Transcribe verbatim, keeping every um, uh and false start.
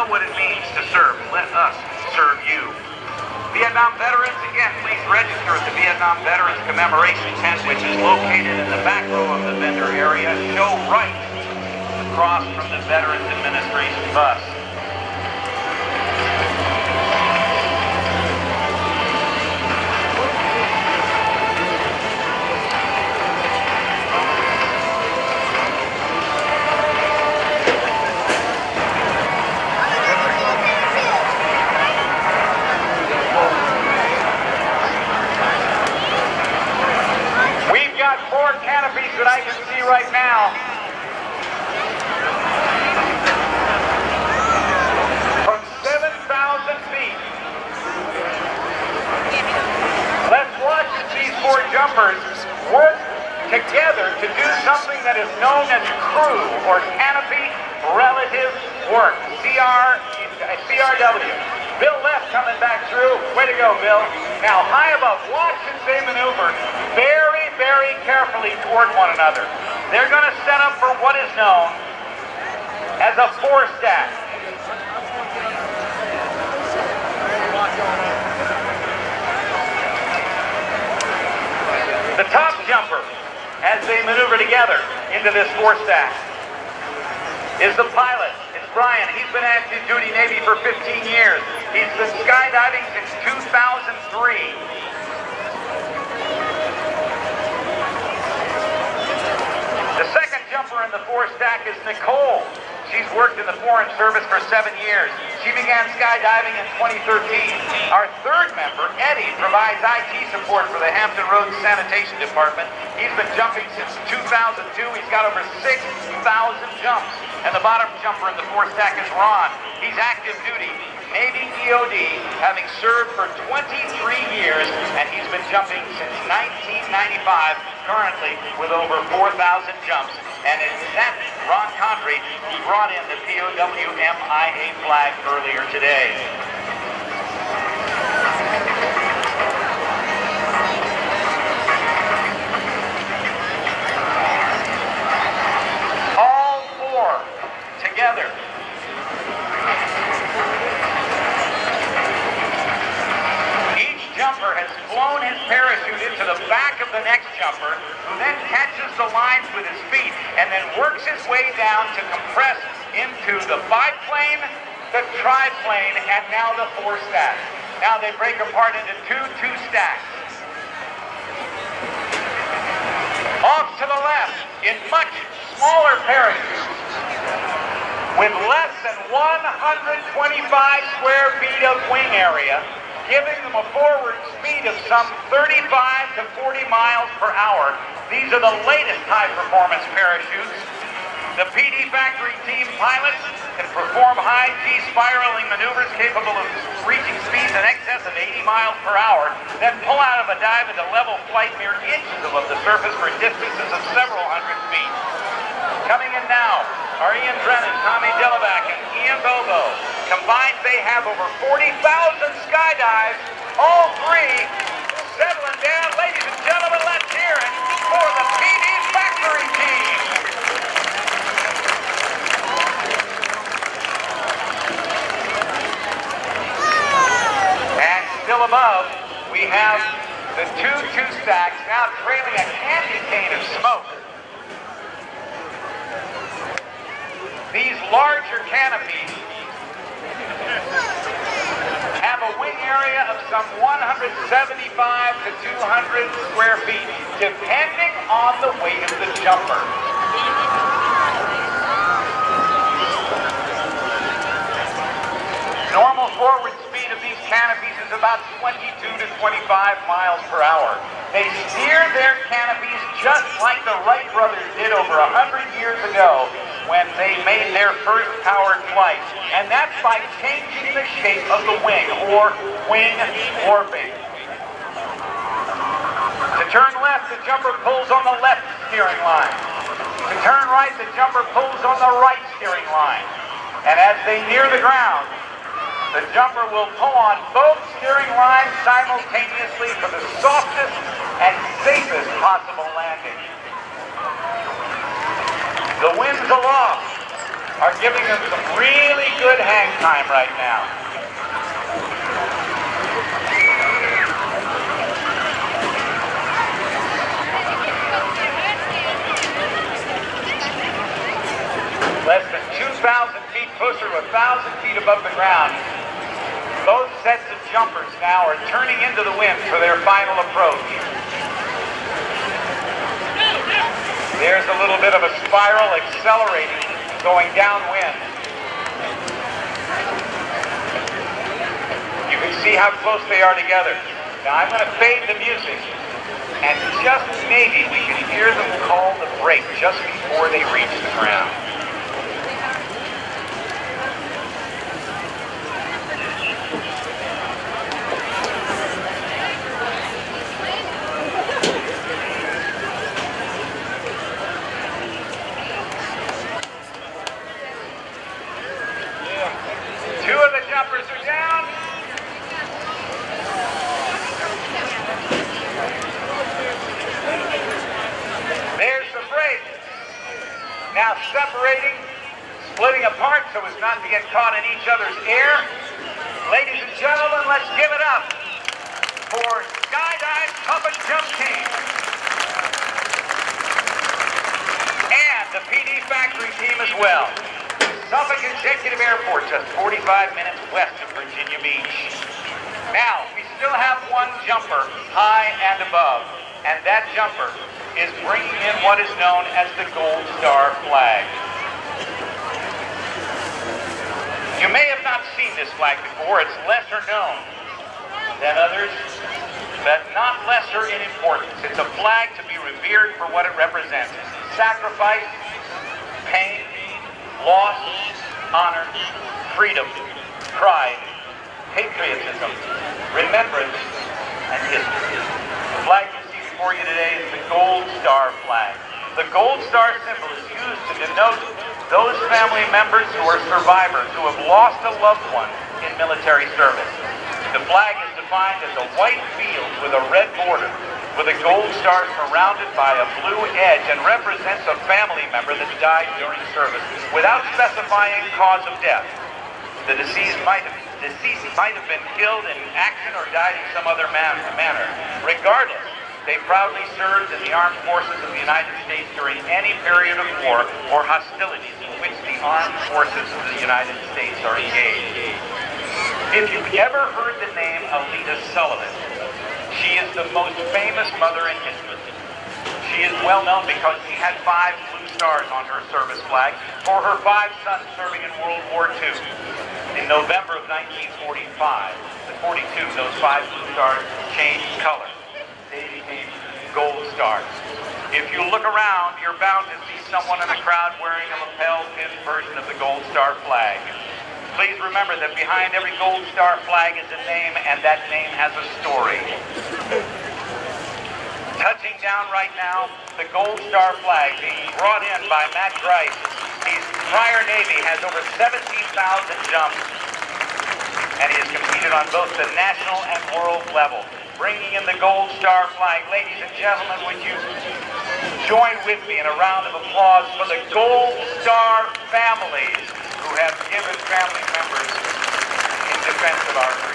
what it means to serve. Let us serve you. Vietnam veterans, again, please register at the Vietnam Veterans Commemoration Tent, which is located in the back row of the vendor area. Show right across from the Veterans Administration bus. Four canopies that I can see right now. From seven thousand feet. Let's watch as these four jumpers work together to do something that is known as crew or canopy relative work. C R W. Bill left coming back through. Way to go, Bill. Now, high above, watch as they maneuver very, very carefully toward one another. They're going to set up for what is known as a four stack. The top jumper, as they maneuver together into this four stack, is the pilot. It's Brian. He's been active duty Navy for fifteen years. He's been skydiving since two thousand three. The second jumper in the four stack is Nicole. She's worked in the Foreign Service for seven years. She began skydiving in twenty thirteen. Our third member, Eddie, provides I T support for the Hampton Roads Sanitation Department. He's been jumping since two thousand two. He's got over six thousand jumps. And the bottom jumper in the four stack is Ron. He's active duty, Navy D O D, having served for twenty-three years, and he's been jumping since nineteen ninety-five, currently with over four thousand jumps. And it's that Ron Condry who brought in the P O W M I A flag earlier today. All four together. Each jumper has flown his parachute into the back of the next jumper, who then catches the lines with his feet and then works his way down to compress into the biplane, the triplane, and now the four stack. Now they break apart into two two stacks. Off to the left, in much smaller parachutes, with less than one hundred twenty-five square feet of wing area, giving them a forward speed of some thirty-five to forty miles per hour. These are the latest high-performance parachutes. The P D factory team pilots can perform high G spiraling maneuvers capable of reaching speeds in excess of eighty miles per hour, then pull out of a dive into level flight mere inches above the surface for distances of several hundred feet. Coming in now are Ian Drennan, Tommy Dillabak, and Ian Bobo. Combined, they have over forty thousand skydives, all three settling down. Ladies and gentlemen, let's hear it for the P D factory team. And still above, we have the two two stacks now trailing a candy cane of smoke. These larger canopies have a wing area of some one hundred seventy-five to two hundred square feet, depending on the weight of the jumper. Normal forward speed of these canopies is about twenty-two to twenty-five miles per hour. They steer their canopies just like the Wright brothers did over a hundred years ago when they made their first powered flight. And that's by changing the shape of the wing, or wing warping. To turn left, the jumper pulls on the left steering line. To turn right, the jumper pulls on the right steering line. And as they near the ground, the jumper will pull on both steering lines simultaneously for the softest and safest possible landing. The wind's aloft. are giving them some really good hang time right now. Less than two thousand feet, closer to one thousand feet above the ground. Both sets of jumpers now are turning into the wind for their final approach. There's a little bit of a spiral accelerating, going downwind. You can see how close they are together. Now I'm going to fade the music, and just maybe we can hear them call the break just before they reach the ground. Two of the jumpers are down. There's the break. Now separating, splitting apart so as not to get caught in each other's air. Ladies and gentlemen, let's give it up for Skydive Suffolk Jump Team and the P D Factory team as well. Suffolk Executive Airport, just forty-five minutes west of Virginia Beach. Now, we still have one jumper high and above, and that jumper is bringing in what is known as the Gold Star flag. You may have not seen this flag before. It's lesser known than others, but not lesser in importance. It's a flag to be revered for what it represents: sacrifice, pain, loss, honor, freedom, pride, patriotism, remembrance, and history. The flag you see before you today is the Gold Star flag. The Gold Star symbol is used to denote those family members who are survivors who have lost a loved one in military service. The flag is defined as a white field with a red border, with a gold star surrounded by a blue edge, and represents a family member that died during service without specifying cause of death. The deceased might have, deceased might have been killed in action or died in some other man, manner. Regardless, they proudly served in the armed forces of the United States during any period of war or hostilities in which the armed forces of the United States are engaged. If you've ever heard the name Alita Sullivan, she is the most famous mother in history. She is well known because she had five blue stars on her service flag for her five sons serving in World War Two. In November of nineteen forty-five, the forty-two, those five blue stars changed color. They became gold stars. If you look around, you're bound to see someone in the crowd wearing a lapel-pin version of the Gold Star flag. Please remember that behind every Gold Star flag is a name, and that name has a story. Touching down right now, the Gold Star flag being brought in by Matt Grice. His prior Navy has over seventeen thousand jumps, and he has competed on both the national and world level. Bringing in the Gold Star flag, ladies and gentlemen, would you join with me in a round of applause for the Gold Star families who have given family members in defense of our country.